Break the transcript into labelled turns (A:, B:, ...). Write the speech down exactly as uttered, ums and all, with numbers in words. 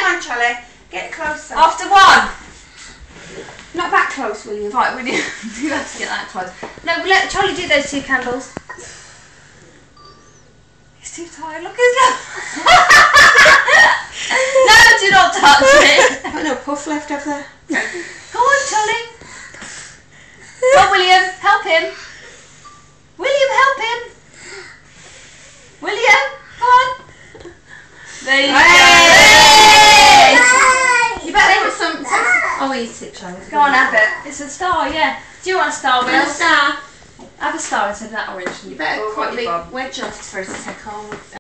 A: on, Charlie. Get closer.
B: After one.
A: Not that close, William.
B: Right, William, you have to get that close. No, let Charlie do those two candles. He's too tired. Look at his nose. No, do not touch it.
A: I've got no puff left up there.
B: Go on, Charlie. Come on, William, help him. William, help him. William, come on. There you
A: Hey!
B: go.
A: You better put some... Oh, eat it, Charlie.
B: Go on, have it. It's a star, yeah. Do you want a star, Will?
A: A star.
B: Have a star instead of that orange.
A: You better
B: Or
A: cut
B: what
A: the
B: you want.
A: wedge off first to take all